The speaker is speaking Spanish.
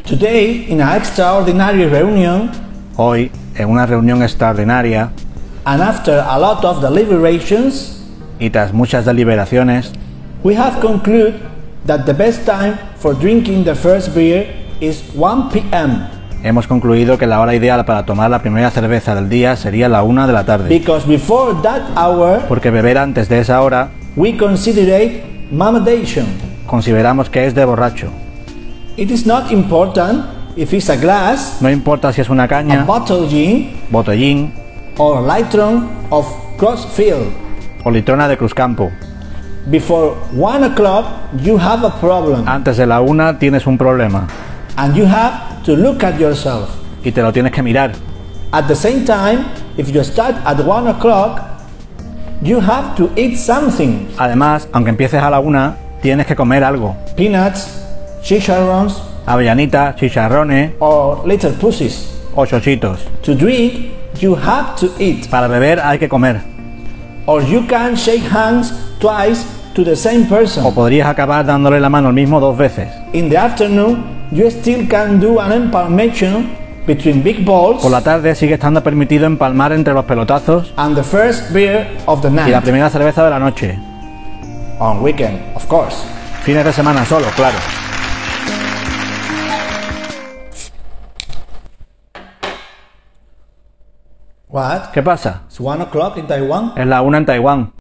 Today, in an extraordinary reunion, Hoy, en una reunión extraordinaria and after a lot of deliberations, y tras muchas deliberaciones, we have concluded that the best time for drinking the first beer is 1 p.m. hemos concluido que la hora ideal para tomar la primera cerveza del día sería la 1 de la tarde, Because before that hour, porque beber antes de esa hora we consider it mamadation. consideramos que es de borracho. It is not important if it's a glass, No importa si es una a caña, bottle gin, botellín or a litron of Crossfield. o litrona de Cruzcampo. Before 1 o'clock, you have a problem, Antes de la 1 tienes un problema and you have to look at yourself. y te lo tienes que mirar. At the same time, if you start at 1 o'clock, you have to eat something. Además, aunque empieces a la 1, tienes que comer algo. Peanuts, chicharrones, Avellanitas, chicharrones or little pussies. o chochitos. To drink, you have to eat. Para beber hay que comer. Or you can shake hands twice to the same O person. podrías acabar dándole la mano al mismo 2 veces. In the afternoon, you still can do an empalmation between big balls Por la tarde sigue estando permitido empalmar entre los pelotazos and the first beer of the y la night. primera cerveza de la noche. On weekend, of course. Fines de semana solo, claro. What? ¿Qué pasa? It's 1 o'clock in Taiwan? Es la 1 en Taiwán.